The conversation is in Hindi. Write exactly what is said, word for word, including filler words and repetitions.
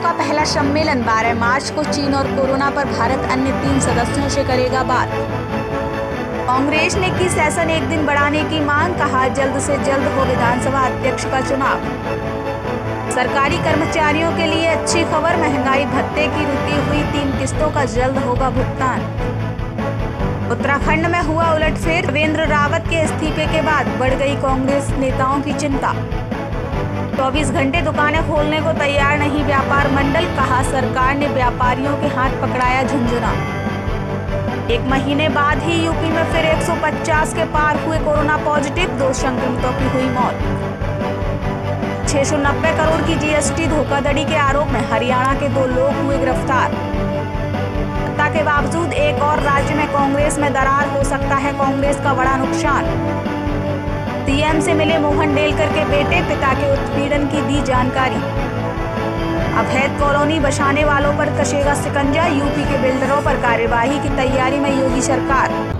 का पहला सम्मेलन बारह मार्च को चीन और कोरोना पर भारत अन्य तीन सदस्यों से करेगा बात। कांग्रेस ने की सेशन एक दिन बढ़ाने की मांग, कहा जल्द से जल्द हो विधानसभा अध्यक्ष का चुनाव। सरकारी कर्मचारियों के लिए अच्छी खबर, महंगाई भत्ते की रुकी हुई तीन किस्तों का जल्द होगा भुगतान। उत्तराखंड में हुआ उलटफेर, देवेंद्र रावत के इस्तीफे के बाद बढ़ गई कांग्रेस नेताओं की चिंता। चौबीस घंटे दुकानें खोलने को तैयार नहीं व्यापार मंडल, कहा सरकार ने व्यापारियों के हाथ पकड़ाया झुंझुना। एक महीने बाद ही यूपी में फिर एक सौ पचास के पार हुए कोरोना पॉजिटिव, दो संक्रमितों की हुई मौत। छह सौ नब्बे करोड़ की जीएसटी धोखाधड़ी के आरोप में हरियाणा के दो लोग हुए गिरफ्तार। सत्ता के बावजूद एक और राज्य में कांग्रेस में दरार, हो सकता है कांग्रेस का बड़ा नुकसान। सीएम से मिले मोहन डेलकर के बेटे, पिता के उत्पीड़न की दी जानकारी। अवैध कॉलोनी बसाने वालों पर कसेगा शिकंजा, यूपी के बिल्डरों पर कार्यवाही की तैयारी में योगी सरकार।